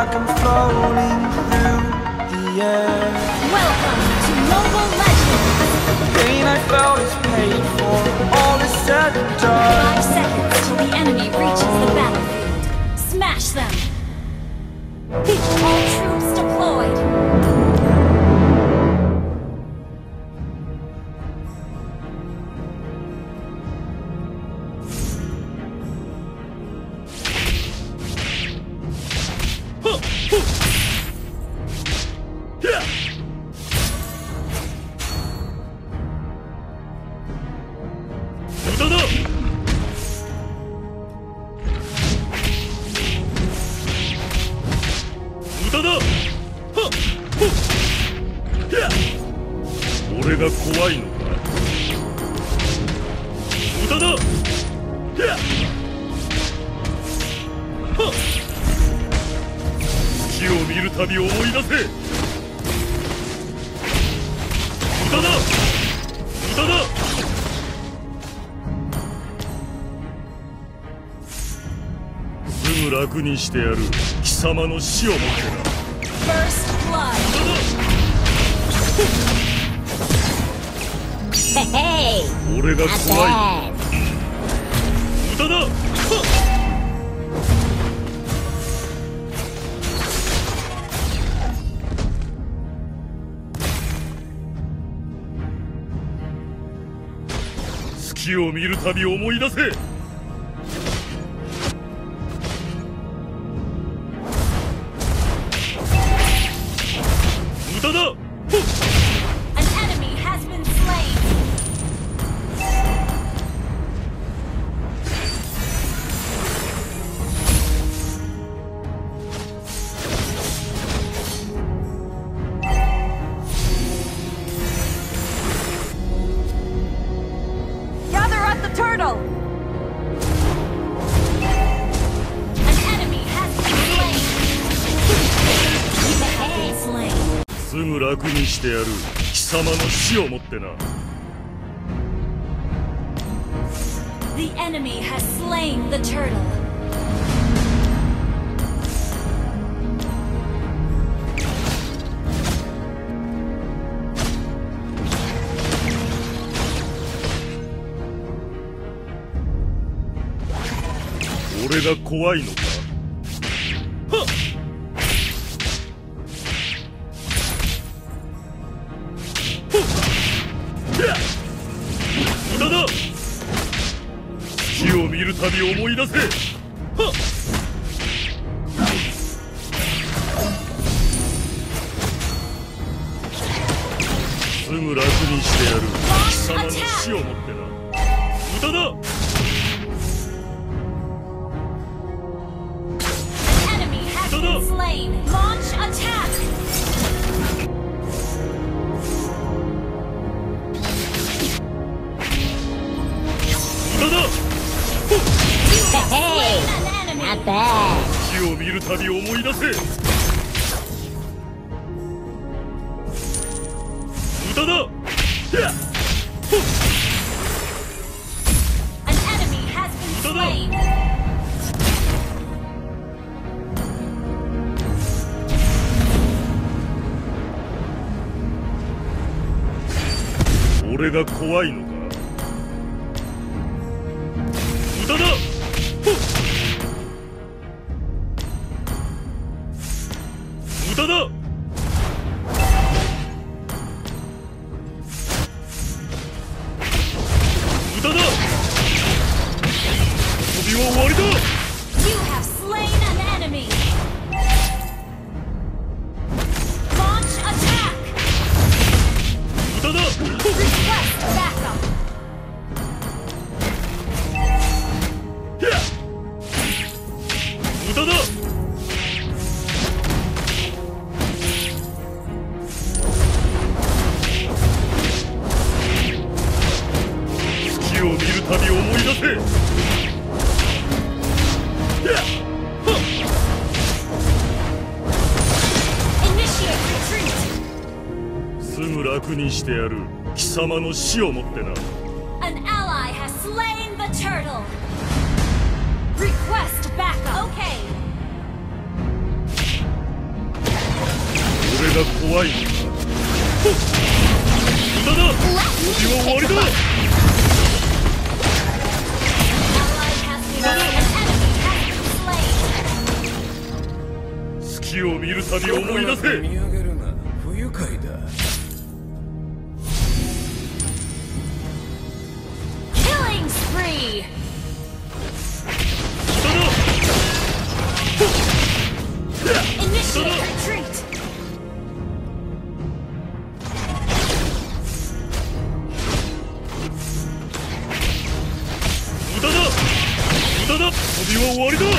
like I'm floating through the air. Welcome to Mobile Legends! The pain I felt is paid for, all is said and done. 5 seconds till the enemy reaches the battlefield. Smash them! All troops deployed! 俺が怖いのか？無駄だ！月を見るたび思い出せ！無駄だ！無駄だ！すぐ楽にしてやる。貴様の死をもってな。 First blood! Hey! 俺が怖い。無駄だ。月を見るたび思い出せ。無駄だ。 An enemy has been slain. すぐ楽にしてやる。貴様の死をもってな。 The enemy has slain the turtle. 俺が怖いのか？はっ！無駄だ！月を見るたび思い出せ！はっ！すぐ楽にしてやる。貴様の死をもってな。無駄だ！ Slain. Launch attack. Hey, not bad. 死を見るたび思い出せ。無駄だ。 An enemy has been slain. 俺が怖いのか？無駄だ！無駄だ！無駄だ！遊びは終わりだ！ You have slain an enemy. Launch attack. 無駄だ！ Request backup. 無駄だ！月を見るたび思い出せ！ Initiate retreat. すぐ楽にしてやる。貴様の死をもってな。 An ally has slain the turtle. Request backup. Okay. 怖いのか。無駄だ。旅は終わりだ。月を見るたび思い出せ。 見上げるな。不愉快だ。 Killing spree! 無駄だ。 Initiate retreat! 無駄だ。無駄だ。旅は終わりだ。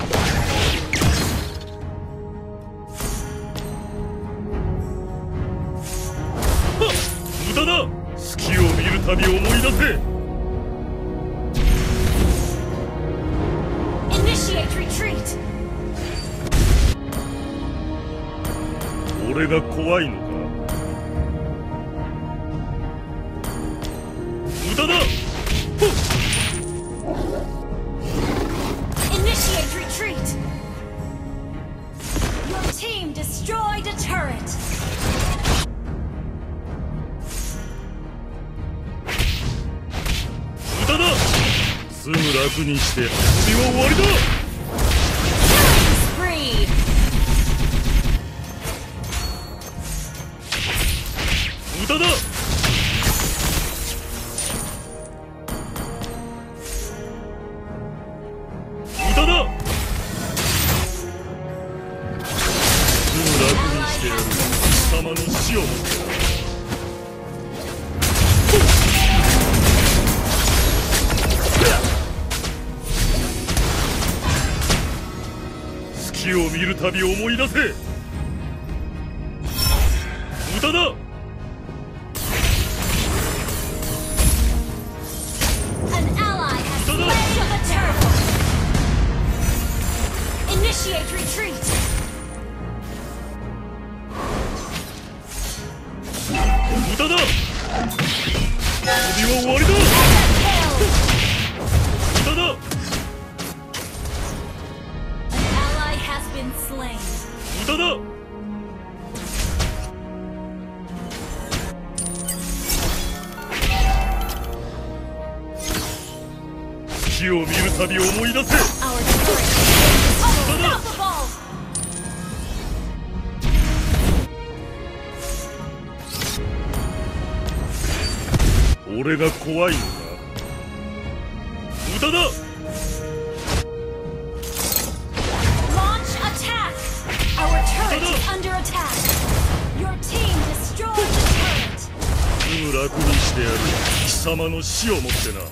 無駄だ。月を見るたび思い出せ。 Initiate retreat! 俺が怖いのか。無駄だ。 Initiate retreat! Your team destroyed a turret! 無駄だ。すぐ楽にして旅は終わりだ。 Spree! 無駄だ。無駄だ。すぐ楽にしてやる。貴様の死をもってな。月を見るたび思い出せ。無駄だ。 An ally has slain a turtle! Initiate retreat! 無駄だ。旅は終わりだ。 Kill! 無駄だ。 An ally has been slain. 無駄だ。月を見るたび思い出せ。 Our turret is unstoppable! 俺が怖いのか。無駄だ。 Launch attack! Our turret is under attack! Your team destroyed the turret! すぐ楽にしてやる。貴様の死をもってな。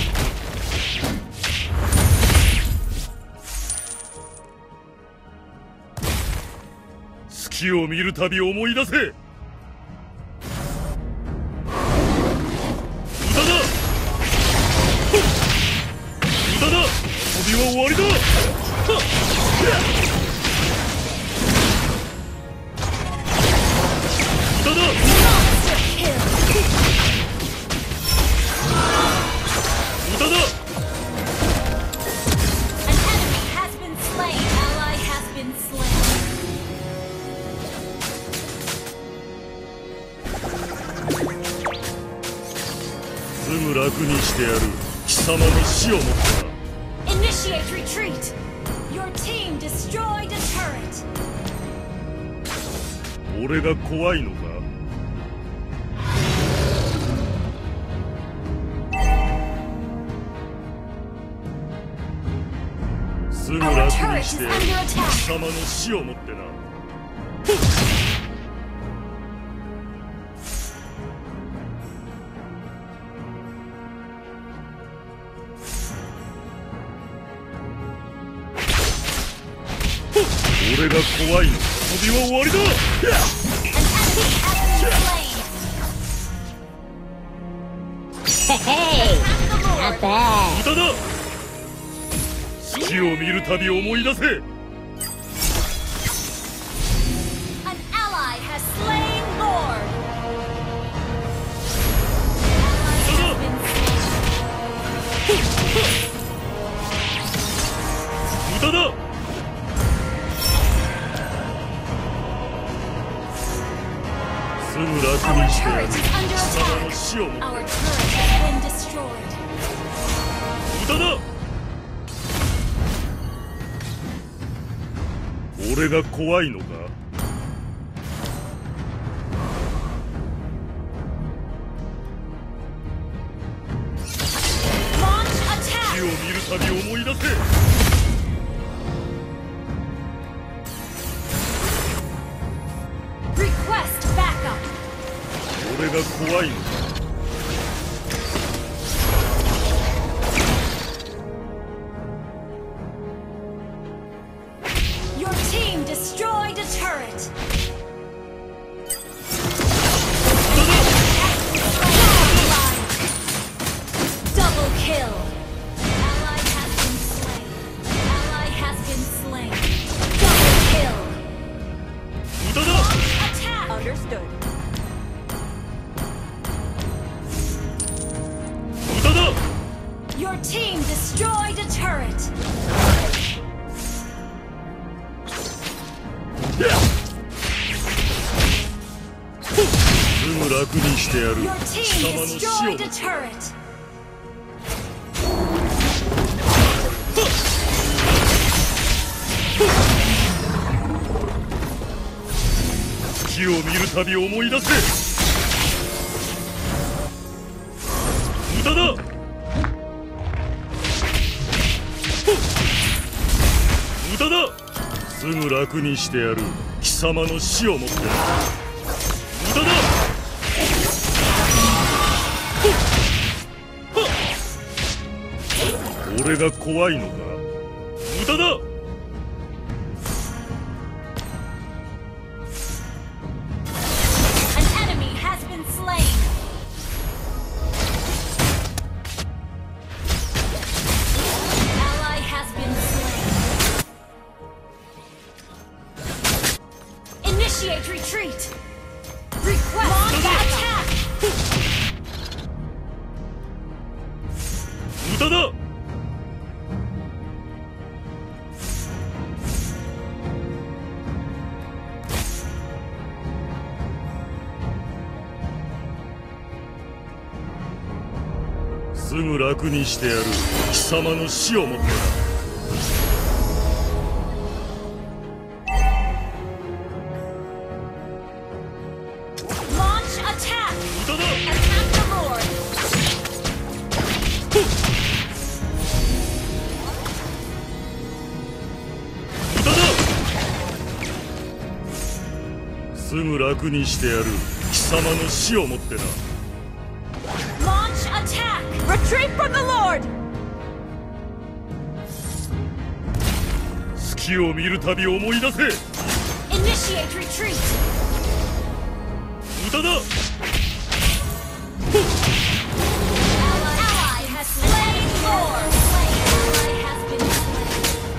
月を見るたび思い出せ。無駄だ。無駄だ。旅は終わりだ。無駄だ。 Monster kill! 無駄だ。 An enemy has been slain! Ally has been slain! すぐ楽にしてやる。貴様の死をもってな。 Initiate retreat! Your team destroyed a turret! 俺が怖いのか。すぐ楽にしてやる。貴様の死をもってな。俺が怖いの。旅は終わりだ。 An enemy has been slain! Hey, not bad. 無駄だ。月を見るたび思い出せ。 An ally has slain Lord! Ally has been slain! 無駄だ。 ぐ楽 Our にしてや turret る is 貴 under 様の attack. 死をも Our turret has been destroyed. 無駄だ。俺が怖いのか。 Launch 火を attack. 見るたび思い出せ。 Request backup. 俺が怖いのか。 Your team destroyed a turret. Double kill. Ally has been slain. Ally has been slain. Double kill. 無駄だ。 Attack. Understood. 無駄だ。 Your team destroyed a turret. すぐ楽にしてやる Your 貴 team 様の死を destroyed a turret. 火を見るたび思い出せ。無駄だ。無駄だ。すぐ楽にしてやる貴様の死をもってな。無駄だ。俺が怖いのか。無駄だ。 An enemy has been slain. Ally has been slain. Initiate retreat. Request attack. 無駄だ。 すぐ楽にしてやる貴様の死をもってな。 Launch attack. 無駄だ。 Attack the Lord. 無駄だ。すぐ楽にしてやる貴様の死をもってな。 Launch attack. Retreat from the Lord! 隙を見るたび思い出せ。 Initiate retreat. 無駄だ。 Ally has slain Lord. Ally has been slain.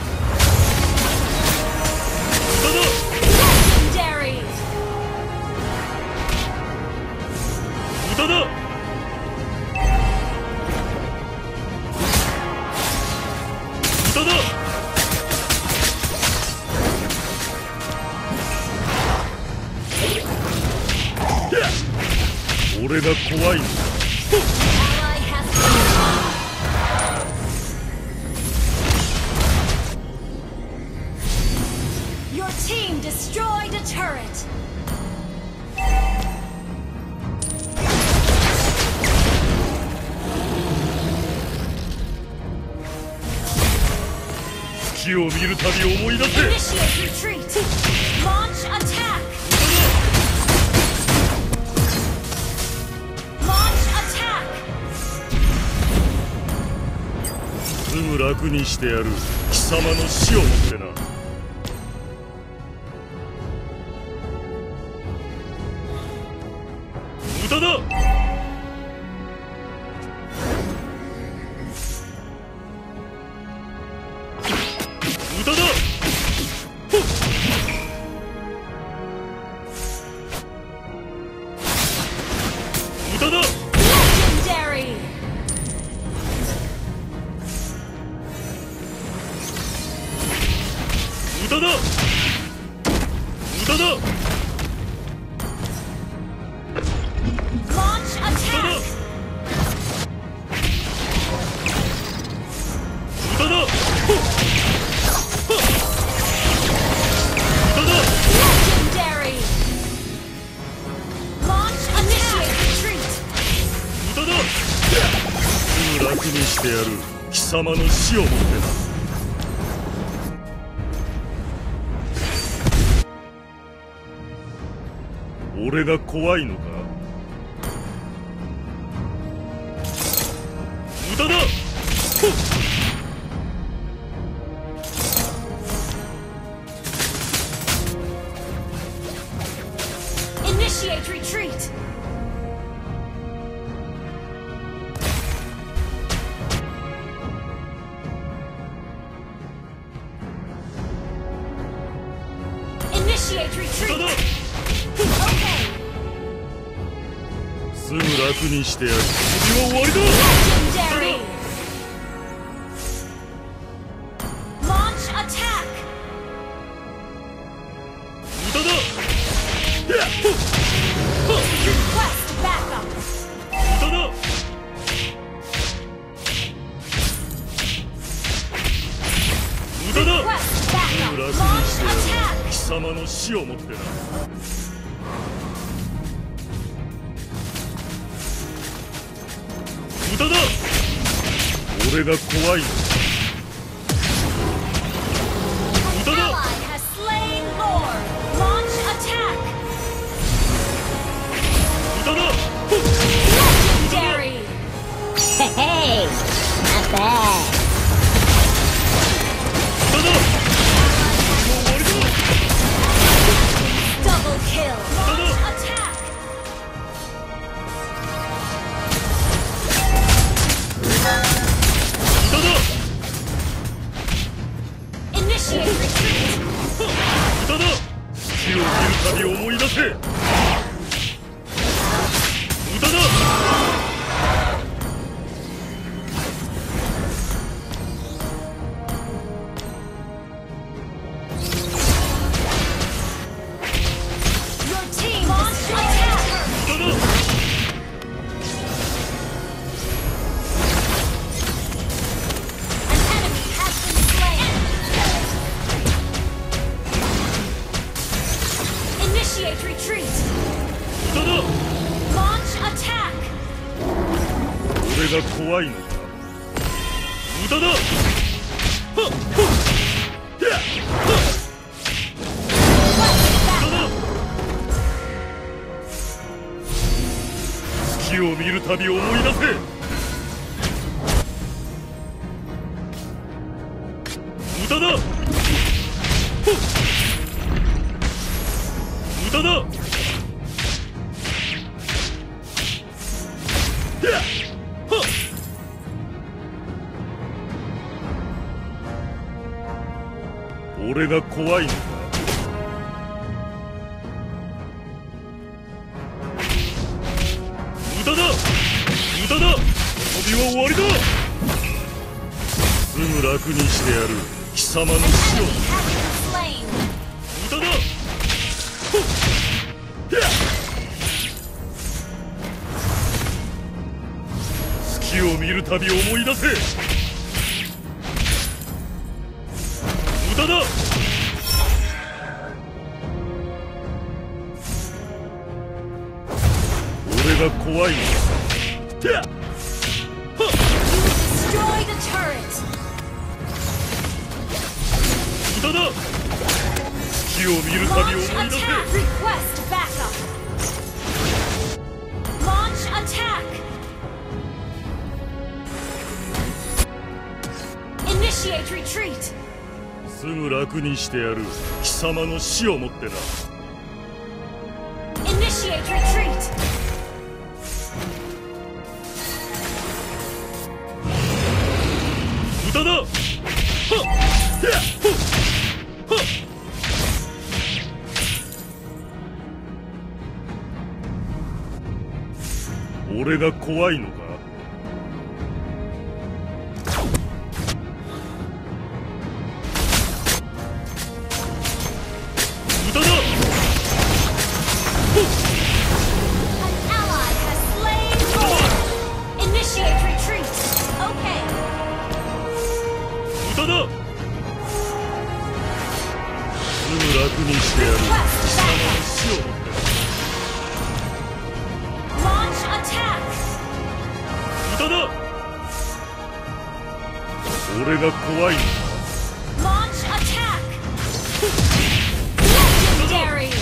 無駄だ。 Legendary. 無駄だ。 無駄だ。俺が怖いのか。 Ally has been slain. Your team destroyed a turret. 「隙を見るたび思い出せ。 Initiate retreat. Launch attack. Launch attack. すぐ楽にしてやる貴様の死をもってな。 無駄だ。 無駄だ。 無駄だ。 Legendary. 無駄だ。無駄だ。 やる貴様の死をもってな。俺が怖いのか？無駄だ。 Initiate retreat. Initiate retreat. Okay. すぐ楽にしてやる。首は終わりだ。 Legendary. Launch attack. 無駄だ。 Request backup. 無駄だ。無駄だ。 Request すぐ backup. 楽に Launch してやる。 attack. 貴様の死をもってな。無駄だ。俺が怖いの。無駄 Ally だ。 has slain Lord. Launch attack. 無駄だ。 Legendary. Hey, not bad. 無駄だ。もう終わりだ。 Double kill. Launch attack. 無駄だ。 Initiate retreat. 無駄だ。月を見るたび思い出せ。無駄だ。 Your team launch attack. 無駄だ。 An enemy has been slain. Initiate retreat. 無駄だ。 Launch attack. 俺が怖いのか？無駄だ。はっはっやっはっ Request backup. 月を見るたび思い出せ。無駄だ。ほっ無駄だ。やっはっ俺が怖いのか？無駄だ。無駄だ。遊びは終わりだ。すぐ楽にしてやる。貴様の An 死を。 enemy has been slain. 無駄だ。ほっやっ月を見るたび思い出せ。無駄だ。俺が怖いのだ。やっはっ Destroy the turret. 無駄だ。月を見るたび Launch 思い出せ。 attack. Request backup. Launch attack. Initiate retreat. すぐ楽にしてやる。貴様の死をもってな。 Initiate retreat. 無駄だ。はっやっほっはっ俺が怖いのか？無駄だ。ほっ An ally has slain Lord. Initiate retreat. Okay. 無駄だ。すぐ楽にしてやる。貴様の死をもってな。 Launch attack. 無駄だ。 俺が怖いのか。 Launch attack! Legendary!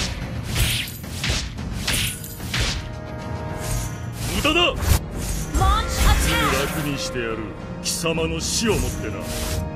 無駄だ。 Launch attack! 楽にしてやる。貴様の死をもってな。